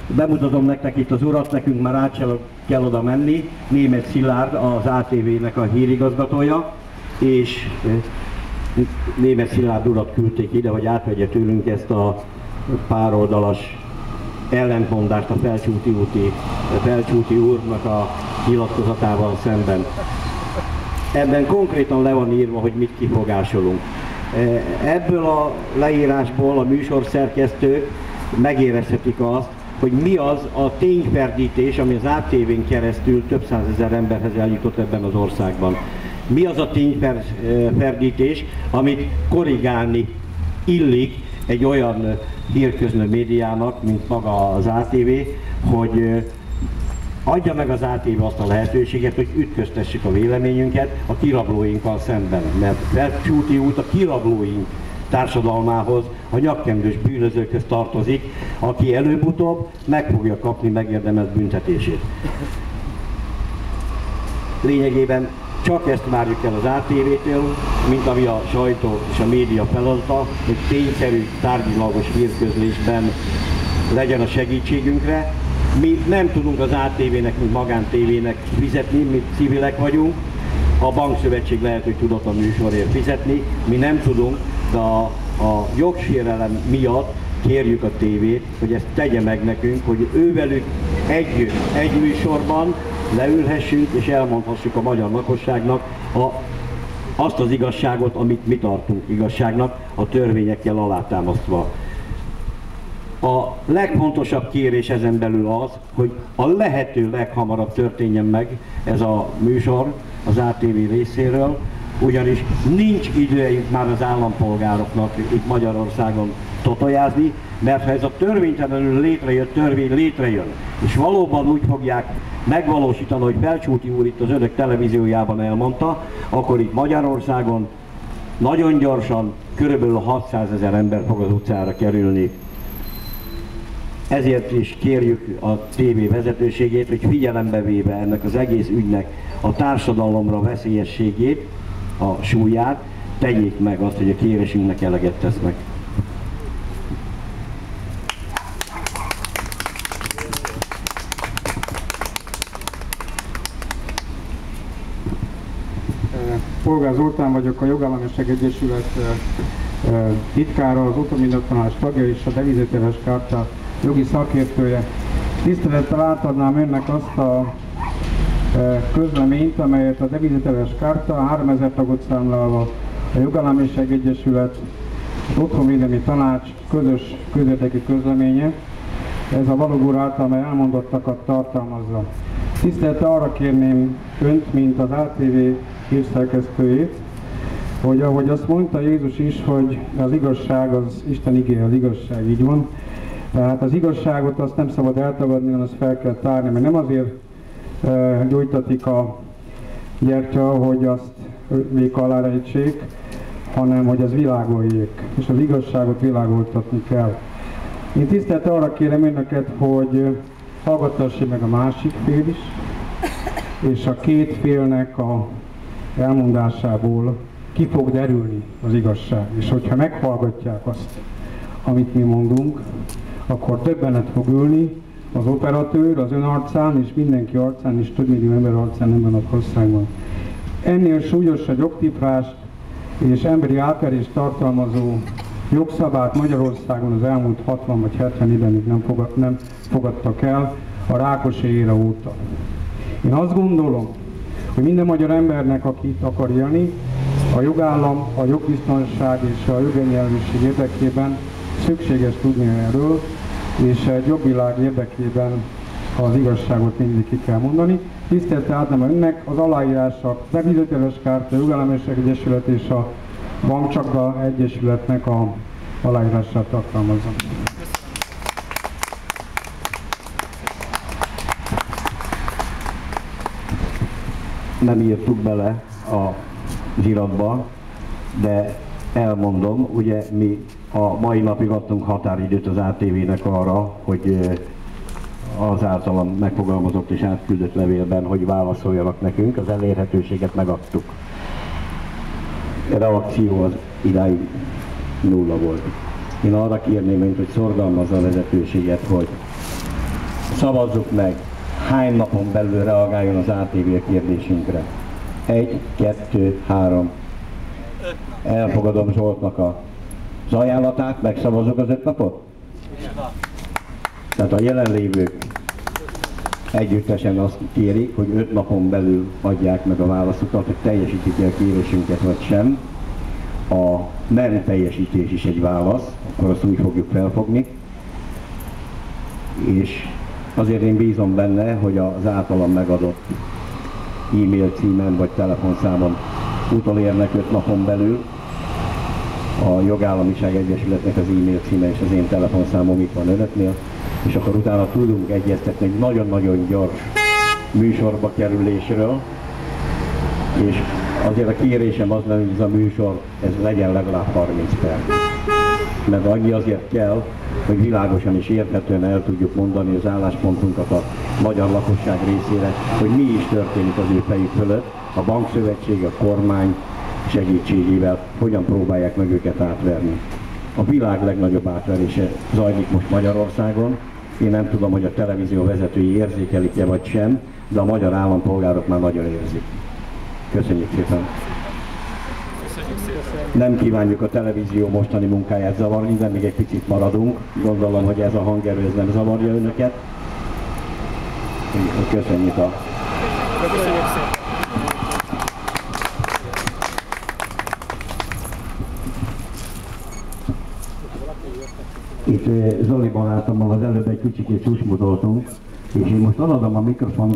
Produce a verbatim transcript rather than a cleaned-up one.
Bemutatom nektek itt az urat, nekünk már át kell oda menni. Németh Szilárd, az á té vé-nek a hírigazgatója, és Németh Szilárd urat küldték ide, hogy átvegye tőlünk ezt a pároldalas ellentmondást a Felcsúti, úti, Felcsúti úrnak a nyilatkozatával szemben. Ebben konkrétan le van írva, hogy mit kifogásolunk. Ebből a leírásból a műsorszerkesztők megérezhetik azt, hogy mi az a tényferdítés, ami az á té vén keresztül több százezer emberhez eljutott ebben az országban. Mi az a tényferdítés, amit korrigálni illik egy olyan hírközlő médiának, mint maga az á té vé, hogy adja meg az á té vé azt a lehetőséget, hogy ütköztessük a véleményünket a kirablóinkkal szemben. Mert Felcsúti út a kirablóink társadalmához, a nyakkendős bűnözőkhöz tartozik, aki előbb-utóbb meg fogja kapni megérdemelt büntetését. Lényegében csak ezt várjuk el az á té vé-től, mint ami a sajtó és a média feladata, hogy tényszerű, tárgyilagos hírközlésben legyen a segítségünkre. Mi nem tudunk az á té vé-nek, mint magántévének fizetni, mi civilek vagyunk. A bankszövetség lehet, hogy tudott a műsorért fizetni, mi nem tudunk, de a, a jogsérelem miatt kérjük a tévét, hogy ezt tegye meg nekünk, hogy ővelük együtt, egy műsorban leülhessünk és elmondhassuk a magyar lakosságnak a, azt az igazságot, amit mi tartunk igazságnak, a törvényekkel alátámasztva. A legfontosabb kérés ezen belül az, hogy a lehető leghamarabb történjen meg ez a műsor az á té vé részéről, ugyanis nincs idejük már az állampolgároknak itt Magyarországon totojázni, mert ha ez a törvénytelenül létrejött törvény létrejön, és valóban úgy fogják megvalósítani, hogy Felcsúti úr itt az önök televíziójában elmondta, akkor itt Magyarországon nagyon gyorsan körülbelül hatszázezer ember fog az utcára kerülni. Ezért is kérjük a té vé vezetőségét, hogy figyelembe véve ennek az egész ügynek a társadalomra veszélyességét, a súlyát, tegyék meg azt, hogy a kérésünknek eleget tesznek. Polgár Zoltán vagyok, a Jogállamiság Egyesület titkára, az Utómunkatárs tagja és a Devizatéves Kártya jogi szakértője. Tisztelettel átadnám önnek azt a közleményt, amelyet a Devizatéves Kártya háromezer tagot számlálva a Jogállamiság Egyesület, az Otthonvédelmi Tanács közös közérdekű közleménye. Ez a Balogh úr által elmondottakat tartalmazza. Tisztelettel arra kérném önt, mint az á té vé hírszerkesztőjét, hogy ahogy azt mondta Jézus is, hogy az igazság az Isten igéje, az igazság, így van. Tehát az igazságot azt nem szabad eltagadni, hanem azt fel kell tárni, mert nem azért e, gyújtatik a gyertya, hogy azt véka alá rejtsék, hanem hogy az világoljék, és az igazságot világoltatni kell. Én tisztelettel arra kérem önöket, hogy hallgatassék meg a másik fél is, és a két félnek a elmondásából ki fog derülni az igazság. És hogyha meghallgatják azt, amit mi mondunk, akkor többenet fog ülni az operatőr, az ön arcán, és mindenki arcán, és több millió ember arcán ebben az országban. Ennél súlyosabb jogtiprást és emberi átverést tartalmazó jogszabályt Magyarországon az elmúlt hatvan vagy hetven évben még nem, fogad, nem fogadtak el a Rákosi éra óta. Én azt gondolom, hogy minden magyar embernek, aki itt akar élni, a jogállam, a jogbiztonság és a jogegyenlőség érdekében szükséges tudni erről, és egy jobb világ érdekében az igazságot mindig ki kell mondani. Tisztelettel átadom önnek az aláírása, Devizatéves Kártya, Jogállamiság Egyesület és a Bankcsapda Egyesületnek a aláírását tartalmazza. Nem írtuk bele a zsiratba, de elmondom, ugye mi a mai napig adtunk határidőt az á té vé-nek arra, hogy az általam megfogalmazott és átküldött levélben, hogy válaszoljanak nekünk, az elérhetőséget megadtuk. A reakció az idáig nulla volt. Én arra kérném önt, hogy szorgalmazza a vezetőséget, hogy szavazzuk meg, hány napon belül reagáljon az á té vé a kérdésünkre. Egy, kettő, három. Elfogadom Zsoltnak az ajánlatát, megszavazok az öt napot? Tehát a jelenlévők együttesen azt kérik, hogy öt napon belül adják meg a válaszukat, hogy teljesítik a kérésünket vagy sem. A nem teljesítés is egy válasz, akkor azt úgy fogjuk felfogni. És azért én bízom benne, hogy az általam megadott e-mail címen vagy telefonszámon utolérnek öt napon belül. A Jogállamiság Egyesületnek az e-mail címe és az én telefonszámom itt van önöknél, és akkor utána tudunk egyeztetni egy nagyon-nagyon gyors műsorba kerülésről, és azért a kérésem az lenne, hogy ez a műsor ez legyen legalább harminc perc. Mert annyi azért kell, hogy világosan és érthetően el tudjuk mondani az álláspontunkat a magyar lakosság részére, hogy mi is történik az ő fejük fölött, a bankszövetség, a kormány segítségével, hogyan próbálják meg őket átverni. A világ legnagyobb átverése zajlik most Magyarországon. Én nem tudom, hogy a televízió vezetői érzékelik-e vagy sem, de a magyar állampolgárok már nagyon érzik. Köszönjük szépen! Nem kívánjuk a televízió mostani munkáját zavarni, de még egy picit maradunk. Gondolom, hogy ez a hangerő ez nem zavarja önöket. Köszönjük a... Köszönjük szépen! Itt Zoli barátommal az előbb egy kicsikét susmutoltunk, és én most adom a mikrofon